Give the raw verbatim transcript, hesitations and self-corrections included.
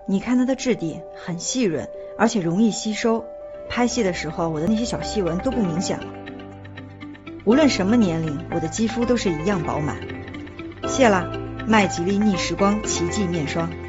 你看它的质地很细润，而且容易吸收，拍戏的时候我的那些小细纹都不明显了。无论什么年龄，我的肌肤都是一样饱满。谢啦，麦吉丽逆时光奇迹面霜。